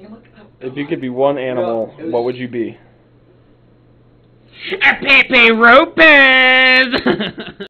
If you could be one animal, what would you be? A Pepe Lopez!